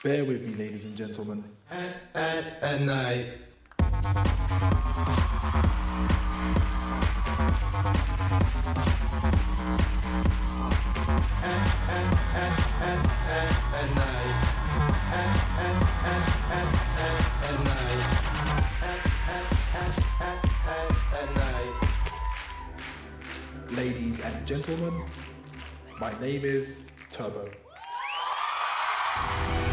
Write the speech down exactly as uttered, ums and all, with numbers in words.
Bear with me, ladies and gentlemen. At, at, at night. Ladies and gentlemen, my name is Turbo.